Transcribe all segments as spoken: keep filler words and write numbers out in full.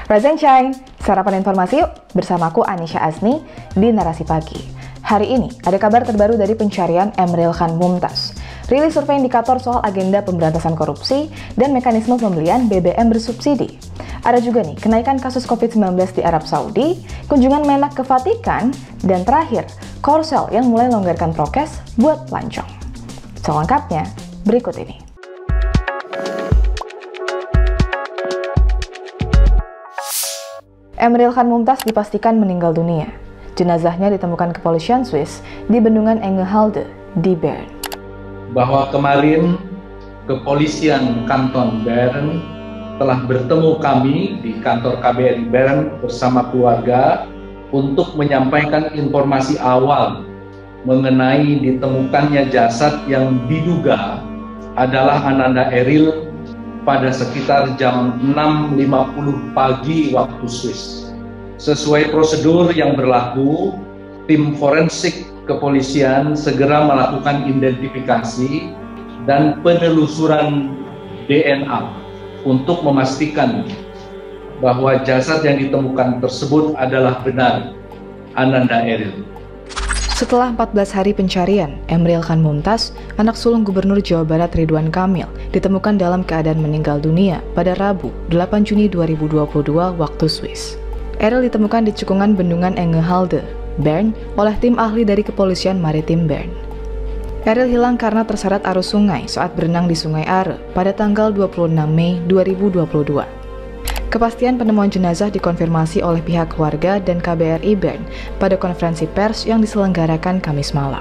Rise and Shine, sarapan informasi yuk bersamaku Anisha Asni di Narasi Pagi. Hari ini ada kabar terbaru dari pencarian Emeril Khan Mumtaz. Rilis survei indikator soal agenda pemberantasan korupsi dan mekanisme pembelian B B M bersubsidi. Ada juga nih kenaikan kasus covid sembilan belas di Arab Saudi, kunjungan Menak ke Vatikan, dan terakhir Korsel yang mulai longgarkan prokes buat pelancong. Selengkapnya berikut ini. Emeril Khan Mumtaz dipastikan meninggal dunia. Jenazahnya ditemukan kepolisian Swiss di bendungan Engehalde di Bern. Bahwa kemarin kepolisian kanton Bern telah bertemu kami di kantor K B R I Bern bersama keluarga untuk menyampaikan informasi awal mengenai ditemukannya jasad yang diduga adalah Ananda Eril pada sekitar jam enam lima puluh pagi waktu Swiss. Sesuai prosedur yang berlaku, tim forensik kepolisian segera melakukan identifikasi dan penelusuran D N A untuk memastikan bahwa jasad yang ditemukan tersebut adalah benar Ananda Eril. Setelah empat belas hari pencarian, Emeril Khan Mumtaz, anak sulung Gubernur Jawa Barat Ridwan Kamil, ditemukan dalam keadaan meninggal dunia pada Rabu, delapan Juni dua ribu dua puluh dua waktu Swiss. Eril ditemukan di cekungan bendungan Engehalde, Bern, oleh tim ahli dari Kepolisian Maritim Bern. Eril hilang karena terseret arus sungai saat berenang di Sungai Are pada tanggal dua puluh enam Mei dua ribu dua puluh dua. Kepastian penemuan jenazah dikonfirmasi oleh pihak keluarga dan K B R I Bern pada konferensi pers yang diselenggarakan Kamis malam.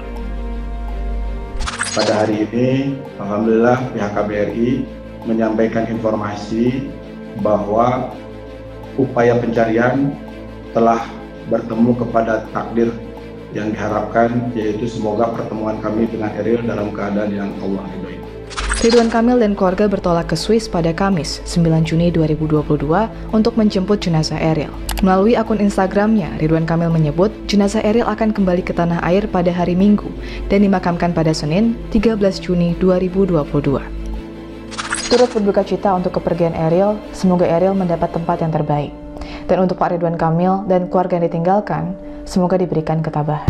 Pada hari ini, alhamdulillah pihak K B R I menyampaikan informasi bahwa upaya pencarian telah bertemu kepada takdir yang diharapkan, yaitu semoga pertemuan kami dengan Eril dalam keadaan yang Allah ridhoi. Ridwan Kamil dan keluarga bertolak ke Swiss pada Kamis, sembilan Juni dua ribu dua puluh dua untuk menjemput jenazah Eril. Melalui akun Instagramnya, Ridwan Kamil menyebut jenazah Eril akan kembali ke tanah air pada hari Minggu dan dimakamkan pada Senin, tiga belas Juni dua ribu dua puluh dua. Turut berduka cita untuk kepergian Eril, semoga Eril mendapat tempat yang terbaik. Dan untuk Pak Ridwan Kamil dan keluarga yang ditinggalkan, semoga diberikan ketabahan.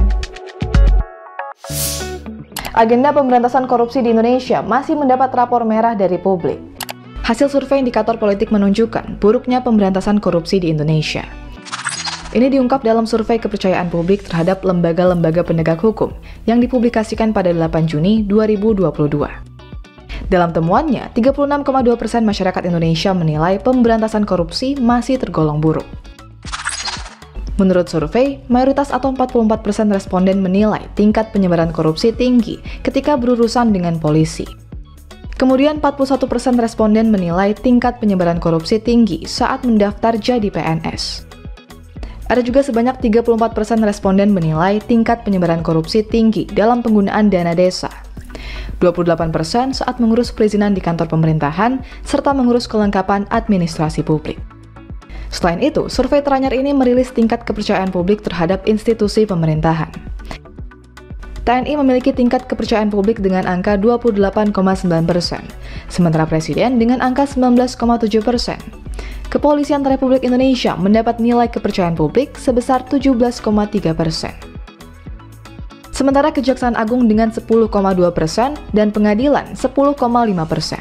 Agenda pemberantasan korupsi di Indonesia masih mendapat rapor merah dari publik. Hasil survei indikator politik menunjukkan buruknya pemberantasan korupsi di Indonesia. Ini diungkap dalam survei kepercayaan publik terhadap lembaga-lembaga penegak hukum yang dipublikasikan pada delapan Juni dua ribu dua puluh dua. Dalam temuannya, tiga puluh enam koma dua persen masyarakat Indonesia menilai pemberantasan korupsi masih tergolong buruk. Menurut survei, mayoritas atau empat puluh empat persen responden menilai tingkat penyebaran korupsi tinggi ketika berurusan dengan polisi. Kemudian empat puluh satu persen responden menilai tingkat penyebaran korupsi tinggi saat mendaftar jadi P N S. Ada juga sebanyak tiga puluh empat persen responden menilai tingkat penyebaran korupsi tinggi dalam penggunaan dana desa. dua puluh delapan persen saat mengurus perizinan di kantor pemerintahan, serta mengurus kelengkapan administrasi publik. Selain itu, survei teranyar ini merilis tingkat kepercayaan publik terhadap institusi pemerintahan. T N I memiliki tingkat kepercayaan publik dengan angka dua puluh delapan koma sembilan persen, sementara Presiden dengan angka sembilan belas koma tujuh persen. Kepolisian Republik Indonesia mendapat nilai kepercayaan publik sebesar tujuh belas koma tiga persen. Sementara Kejaksaan Agung dengan sepuluh koma dua persen dan Pengadilan sepuluh koma lima persen.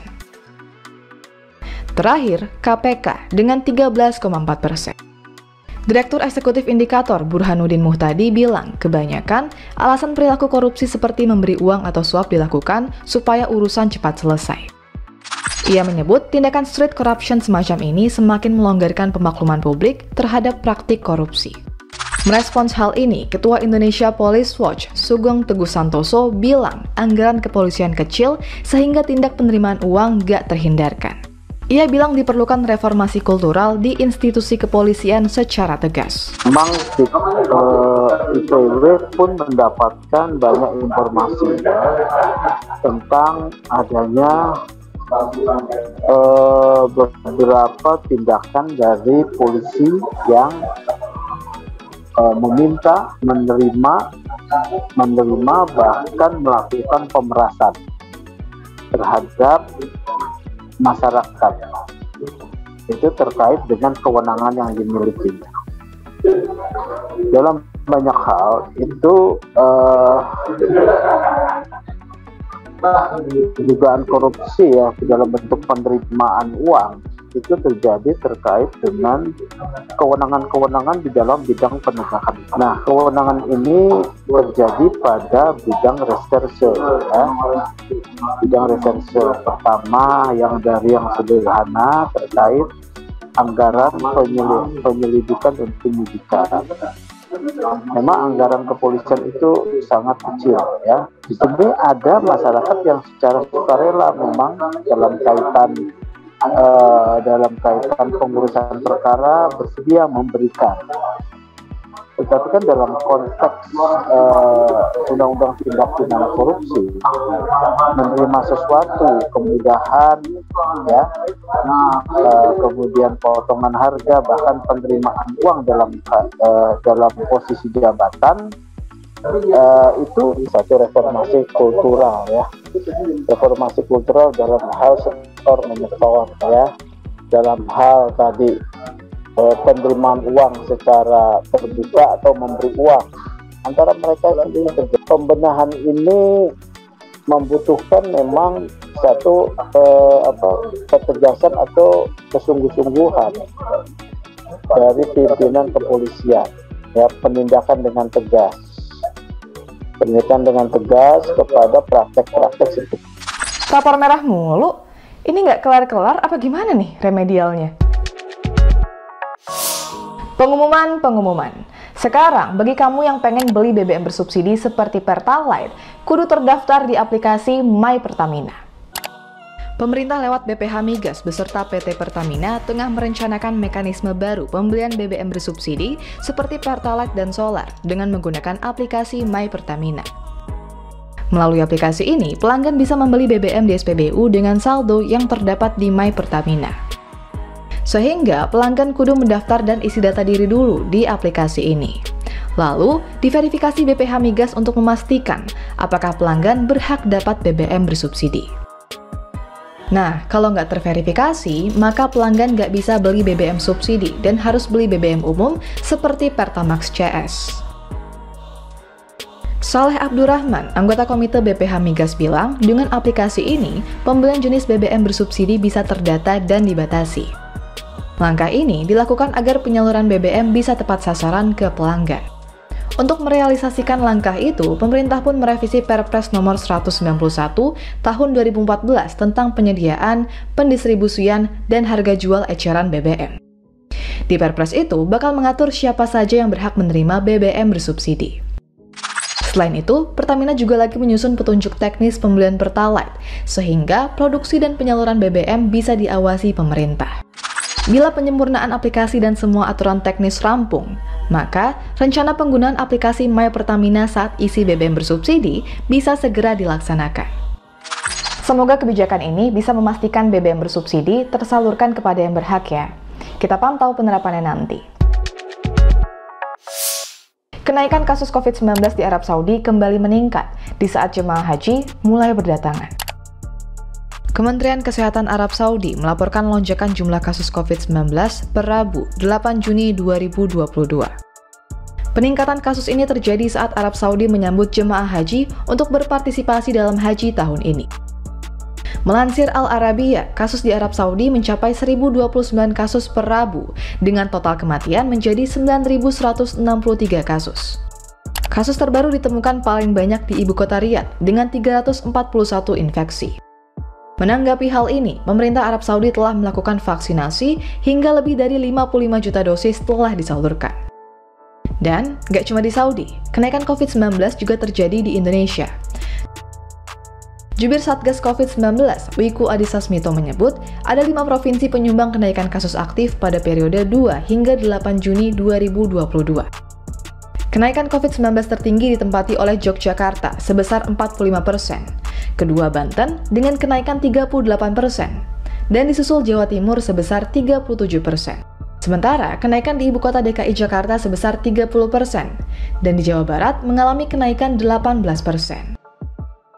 Terakhir, K P K dengan tiga belas koma empat persen. Direktur Eksekutif Indikator Burhanuddin Muhtadi bilang kebanyakan alasan perilaku korupsi seperti memberi uang atau suap dilakukan supaya urusan cepat selesai. Ia menyebut tindakan street corruption semacam ini semakin melonggarkan pemakluman publik terhadap praktik korupsi. Merespons hal ini, Ketua Indonesia Police Watch Sugeng Teguh Santoso bilang anggaran kepolisian kecil sehingga tindak penerimaan uang gak terhindarkan. Ia bilang diperlukan reformasi kultural di institusi kepolisian secara tegas. Memang uh, I P W pun mendapatkan banyak informasi tentang adanya uh, beberapa tindakan dari polisi yang uh, meminta, menerima, menerima bahkan melakukan pemerasan. terhadap masyarakat. itu terkait dengan kewenangan yang dimiliki. Dalam banyak hal itu uh, dugaan korupsi ya dalam bentuk penerimaan uang itu terjadi terkait dengan kewenangan-kewenangan di dalam bidang penegakan. Nah, kewenangan ini terjadi pada bidang reserse ya. Bidang reserse pertama yang dari yang sederhana terkait anggaran penyelidikan dan penyidikan. Memang anggaran kepolisian itu sangat kecil ya. Di sini ada masyarakat yang secara sukarela memang dalam kaitan uh, dalam kaitan pengurusan perkara bersedia memberikan. Tetapi kan dalam konteks uh, undang-undang tindak pidana korupsi, menerima sesuatu kemudahan ya, uh, kemudian potongan harga, bahkan penerimaan uang dalam uh, dalam posisi jabatan, uh, itu satu reformasi kultural ya, reformasi kultural dalam hal sektor menyetor ya, dalam hal tadi penerimaan uang secara terbuka atau memberi uang antara mereka sendiri. Pembenahan ini membutuhkan memang satu eh, apa ketegasan atau kesungguh-sungguhan dari pimpinan kepolisian ya, penindakan dengan tegas penindakan dengan tegas kepada praktek-praktek seperti rapor merah mulu, ini nggak kelar-kelar apa gimana nih remedialnya? Pengumuman-pengumuman. Sekarang, bagi kamu yang pengen beli B B M bersubsidi seperti Pertalite, kudu terdaftar di aplikasi My Pertamina. Pemerintah lewat B P H Migas beserta P T Pertamina tengah merencanakan mekanisme baru pembelian B B M bersubsidi seperti Pertalite dan Solar dengan menggunakan aplikasi My Pertamina. Melalui aplikasi ini, pelanggan bisa membeli B B M di S P B U dengan saldo yang terdapat di My Pertamina. Sehingga pelanggan kudu mendaftar dan isi data diri dulu di aplikasi ini. Lalu, diverifikasi B P H Migas untuk memastikan apakah pelanggan berhak dapat B B M bersubsidi. Nah, kalau nggak terverifikasi, maka pelanggan nggak bisa beli B B M subsidi dan harus beli B B M umum seperti Pertamax C S. Saleh Abdurrahman, anggota Komite B P H Migas bilang, dengan aplikasi ini, pembelian jenis B B M bersubsidi bisa terdata dan dibatasi. Langkah ini dilakukan agar penyaluran B B M bisa tepat sasaran ke pelanggan. Untuk merealisasikan langkah itu, pemerintah pun merevisi Perpres nomor seratus sembilan puluh satu tahun dua ribu empat belas tentang penyediaan, pendistribusian, dan harga jual eceran B B M. Di Perpres itu bakal mengatur siapa saja yang berhak menerima B B M bersubsidi. Selain itu, Pertamina juga lagi menyusun petunjuk teknis pembelian Pertalite, sehingga produksi dan penyaluran B B M bisa diawasi pemerintah. Bila penyempurnaan aplikasi dan semua aturan teknis rampung, maka rencana penggunaan aplikasi My Pertamina saat isi B B M bersubsidi bisa segera dilaksanakan. Semoga kebijakan ini bisa memastikan B B M bersubsidi tersalurkan kepada yang berhak ya. Kita pantau penerapannya nanti. Kenaikan kasus covid sembilan belas di Arab Saudi kembali meningkat di saat jemaah haji mulai berdatangan. Kementerian Kesehatan Arab Saudi melaporkan lonjakan jumlah kasus covid sembilan belas per Rabu, delapan Juni dua ribu dua puluh dua. Peningkatan kasus ini terjadi saat Arab Saudi menyambut jemaah haji untuk berpartisipasi dalam haji tahun ini. Melansir Al Arabiya, kasus di Arab Saudi mencapai seribu dua puluh sembilan kasus per Rabu, dengan total kematian menjadi sembilan ribu seratus enam puluh tiga kasus. Kasus terbaru ditemukan paling banyak di ibu kota Riyadh dengan tiga ratus empat puluh satu infeksi. Menanggapi hal ini, pemerintah Arab Saudi telah melakukan vaksinasi hingga lebih dari lima puluh lima juta dosis telah disalurkan. Dan gak cuma di Saudi, kenaikan covid sembilan belas juga terjadi di Indonesia. Jubir Satgas covid sembilan belas, Wiku Adhisa Smito menyebut, ada lima provinsi penyumbang kenaikan kasus aktif pada periode dua hingga delapan Juni dua ribu dua puluh dua. Kenaikan covid sembilan belas tertinggi ditempati oleh Yogyakarta sebesar empat puluh lima persen, kedua Banten dengan kenaikan tiga puluh delapan persen, dan disusul Jawa Timur sebesar tiga puluh tujuh persen. Sementara kenaikan di ibu kota D K I Jakarta sebesar tiga puluh persen, dan di Jawa Barat mengalami kenaikan delapan belas persen.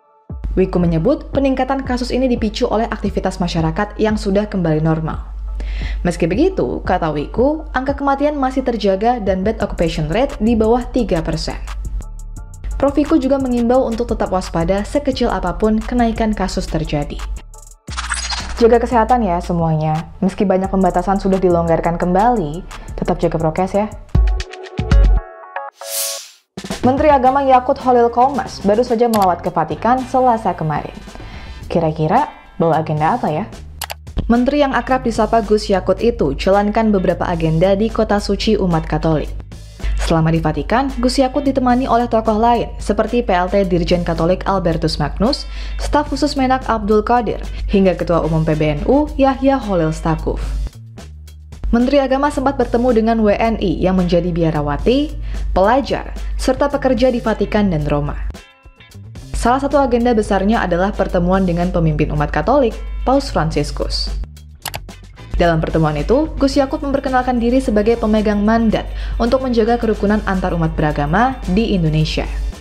Wiku menyebut peningkatan kasus ini dipicu oleh aktivitas masyarakat yang sudah kembali normal. Meski begitu, kata Wiku, angka kematian masih terjaga dan bad occupation rate di bawah tiga persen. Prof Wiku juga mengimbau untuk tetap waspada sekecil apapun kenaikan kasus terjadi. Jaga kesehatan ya semuanya, meski banyak pembatasan sudah dilonggarkan kembali, tetap jaga prokes ya. Menteri Agama Yakut Holil Qomas baru saja melawat ke Vatikan Selasa kemarin. Kira-kira bawa agenda apa ya? Menteri yang akrab disapa Gus Yakut itu jalankan beberapa agenda di kota suci umat Katolik. Selama di Vatikan, Gus Yakut ditemani oleh tokoh lain seperti P L T Dirjen Katolik Albertus Magnus, staf khusus Menak Abdul Qadir, hingga Ketua Umum P B N U Yahya Holil Stakuf. Menteri Agama sempat bertemu dengan W N I yang menjadi biarawati, pelajar, serta pekerja di Vatikan dan Roma. Salah satu agenda besarnya adalah pertemuan dengan pemimpin umat Katolik, Paus Fransiskus. Dalam pertemuan itu, Gus Yakut memperkenalkan diri sebagai pemegang mandat untuk menjaga kerukunan antar umat beragama di Indonesia.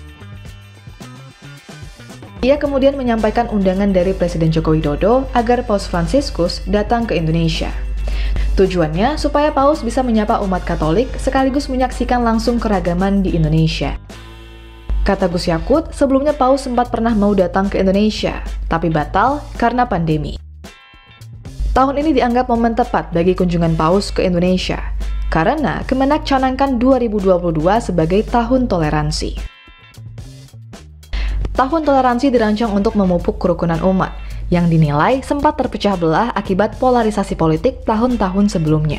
Ia kemudian menyampaikan undangan dari Presiden Joko Widodo agar Paus Fransiskus datang ke Indonesia. Tujuannya supaya Paus bisa menyapa umat Katolik sekaligus menyaksikan langsung keragaman di Indonesia. Kata Gus Yakut, sebelumnya Paus sempat pernah mau datang ke Indonesia, tapi batal karena pandemi. Tahun ini dianggap momen tepat bagi kunjungan Paus ke Indonesia, karena Kemenak canangkan dua ribu dua puluh dua sebagai Tahun Toleransi. Tahun Toleransi dirancang untuk memupuk kerukunan umat, yang dinilai sempat terpecah belah akibat polarisasi politik tahun-tahun sebelumnya.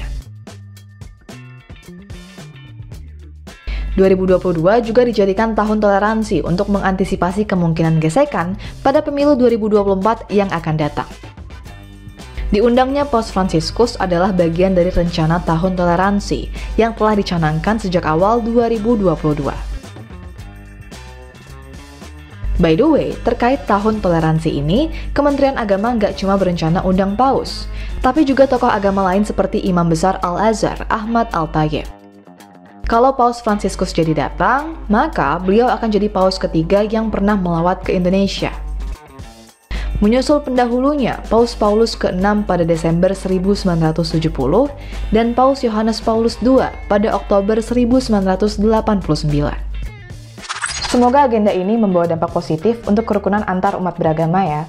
dua ribu dua puluh dua juga dijadikan tahun toleransi untuk mengantisipasi kemungkinan gesekan pada pemilu dua ribu dua puluh empat yang akan datang. Diundangnya Paus Fransiskus adalah bagian dari rencana tahun toleransi yang telah dicanangkan sejak awal dua ribu dua puluh dua. By the way, terkait tahun toleransi ini, Kementerian Agama nggak cuma berencana undang Paus, tapi juga tokoh agama lain seperti Imam Besar Al-Azhar, Ahmad Al-Tayyib. Kalau Paus Fransiskus jadi datang, maka beliau akan jadi Paus ketiga yang pernah melawat ke Indonesia. Menyusul pendahulunya, Paus Paulus keenam pada Desember seribu sembilan ratus tujuh puluh dan Paus Yohanes Paulus kedua pada Oktober seribu sembilan ratus delapan puluh sembilan. Semoga agenda ini membawa dampak positif untuk kerukunan antar umat beragama ya.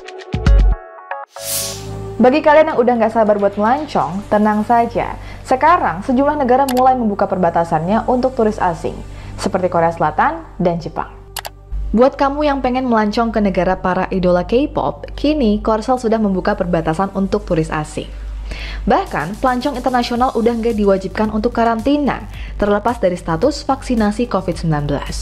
Bagi kalian yang udah nggak sabar buat melancong, tenang saja. Sekarang, sejumlah negara mulai membuka perbatasannya untuk turis asing, seperti Korea Selatan dan Jepang. Buat kamu yang pengen melancong ke negara para idola K-pop, kini Korsel sudah membuka perbatasan untuk turis asing. Bahkan, pelancong internasional udah nggak diwajibkan untuk karantina, terlepas dari status vaksinasi covid sembilan belas.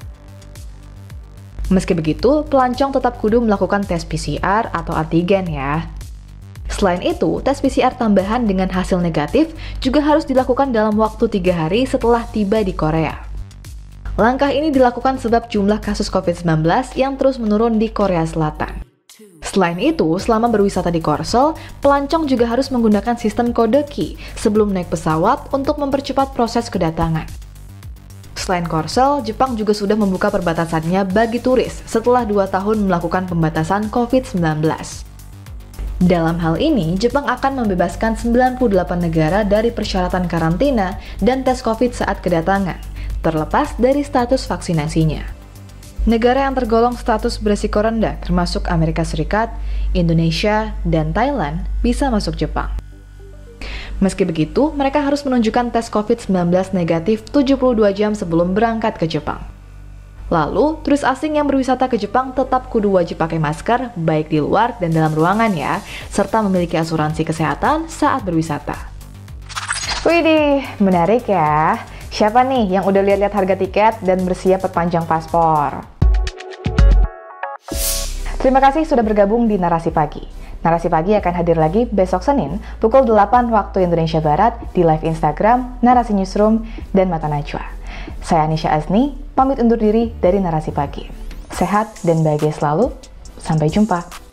Meski begitu, pelancong tetap kudu melakukan tes P C R atau antigen ya. Selain itu, tes P C R tambahan dengan hasil negatif juga harus dilakukan dalam waktu tiga hari setelah tiba di Korea. Langkah ini dilakukan sebab jumlah kasus covid sembilan belas yang terus menurun di Korea Selatan. Selain itu, selama berwisata di Korsel, pelancong juga harus menggunakan sistem kode Q sebelum naik pesawat untuk mempercepat proses kedatangan. Selain Korsel, Jepang juga sudah membuka perbatasannya bagi turis setelah dua tahun melakukan pembatasan covid sembilan belas. Dalam hal ini, Jepang akan membebaskan sembilan puluh delapan negara dari persyaratan karantina dan tes COVID saat kedatangan, terlepas dari status vaksinasinya. Negara yang tergolong status berisiko rendah termasuk Amerika Serikat, Indonesia, dan Thailand bisa masuk Jepang. Meski begitu, mereka harus menunjukkan tes covid sembilan belas negatif tujuh puluh dua jam sebelum berangkat ke Jepang. Lalu, turis asing yang berwisata ke Jepang tetap kudu wajib pakai masker baik di luar dan dalam ruangan ya, serta memiliki asuransi kesehatan saat berwisata. Widih, menarik ya. Siapa nih yang udah lihat-lihat harga tiket dan bersiap perpanjang paspor? Terima kasih sudah bergabung di Narasi Pagi. Narasi Pagi akan hadir lagi besok Senin pukul delapan waktu Indonesia Barat di live Instagram, Narasi Newsroom, dan Mata Najwa. Saya Anisha Azni, pamit undur diri dari Narasi Pagi. Sehat dan bahagia selalu. Sampai jumpa.